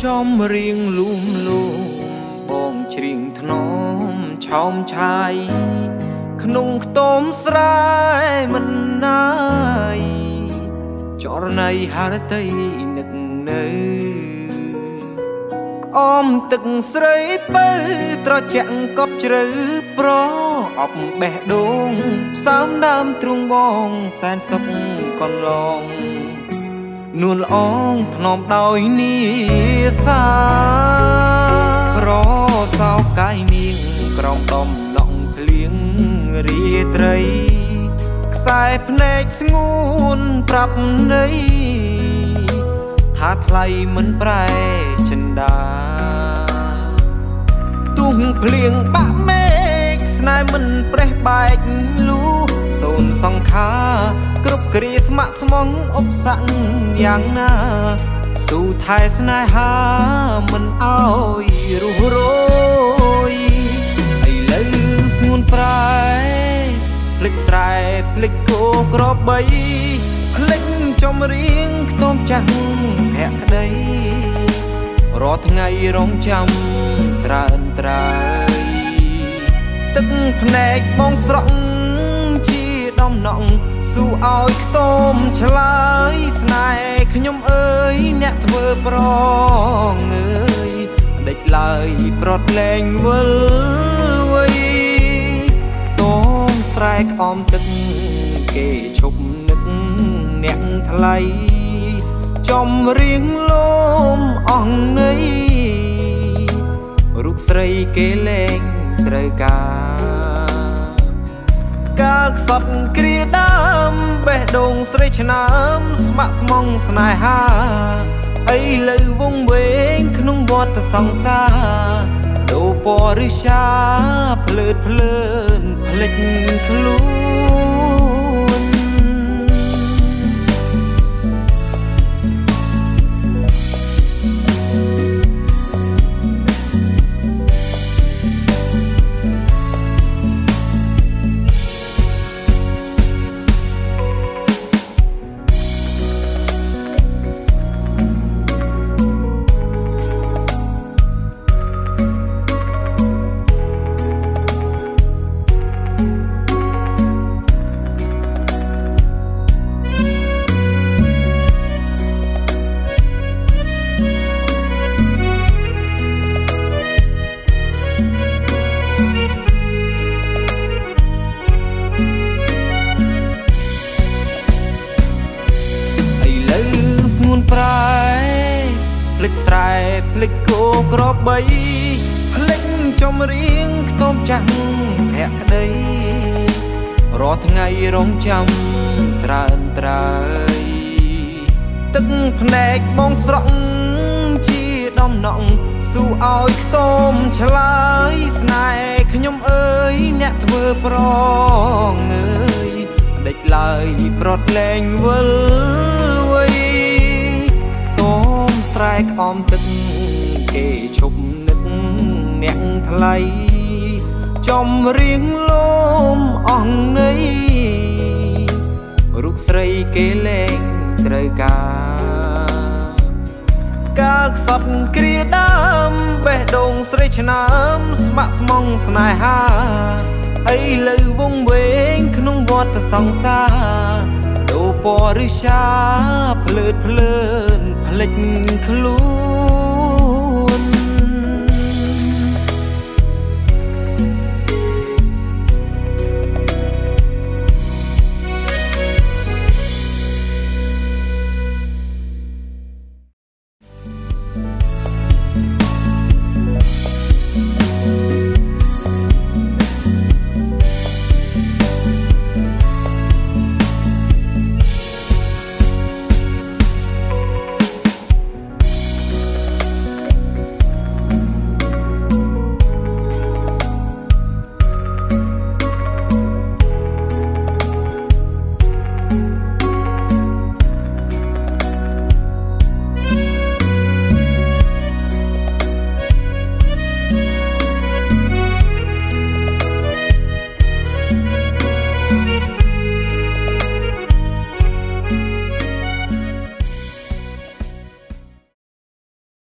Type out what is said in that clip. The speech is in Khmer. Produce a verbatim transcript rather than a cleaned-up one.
ចំរៀងលូមលោមបងច្រៀងថ្នមឆោមឆាយក្នុងខ្ទមស្រែមិនណាយចរណៃហារតីនឹកនៅក្អមទឹកស្រីបើត្រជាក់កប់ជ្រៅប្រអប់បេះដូងផ្សើមដើមទ្រូងបងសែនសុខកន្លងនួនល្អងថ្នមដោយនីសាក្រសោកកាយនាងក្រំដំឡងភ្លៀងរាត្រីខ្សែភ្នែកស្ងួនប្រាប់ន័យថាថ្លៃមិនប្រែចិន្តាទុំភ្លៀងបាក់មេឃស្នេហ៍មិនប្រេះបែកលូសូនសង្ខាគ្រប់គ្រាស្ម័គ្រស្មងអបស័កយ៉ាងណាស៊ូថែស្នេហាមិនអោយរុះរយឥឡូវស្ងួនប្រែភ្លេចស្រែភ្លេចគោក្របីភ្លេចចំរៀងខ្ទមចាស់ភក្តីរាល់ថ្ងៃរងចាំត្រើនត្រើយទឹកភ្នែកបងស្រក់ជាដំណក់ស៊ូឲ្យខ្ទមឆ្លើយស្នេហ៍ខ្ញុំអើយអ្នកធ្វើប្រងអើយដេចឡើយប្រត់លែងវិលវ័យតមស្រែក្អមទឹកគេឈប់នឹកអ្នកថ្លៃចំរៀងលោមអស់ន័យរូបស្រីគេលែងត្រូវការកាលខ្សត់គ្រាដើមបេះដូងស្រីឆ្នើមស្ម័គ្រស្មងស្នេហាអីលើវងវែងក្នុងវដ្តសង្សារដូរពណ៌ឬសាភ្លើតភ្លើនភ្លេចខ្លួនភ្លេចស្រែភ្លេចគោក្របីភ្លេចចំរៀងខ្ទមចាស់ភក្តីរាល់ថ្ងៃរងចាំត្រើនត្រើយទឹកភ្នែកបងស្រក់ជាដំណក់ស៊ូឲ្យខ្ទមឆ្លើយស្នេហ៍ខ្ញុំអើយអ្នកធ្វើប្រងអើយដេចឡើយប្រត់លែងវិលវ័យស្រែក្អមទឹកគេឈប់នឹកអ្នកថ្លៃចំរៀងលោមអស់ន័យរូបស្រីគេលែងត្រូវការកាលខ្សត់គ្រាដើមបេះដូងស្រីឆ្នើមស្ម័គ្រស្មងស្នេហាអីលើវងវែងក្នុងវដ្តសង្សារដូរពណ៌ឬសាភ្លើតភ្លើនភ្លេចខ្លួន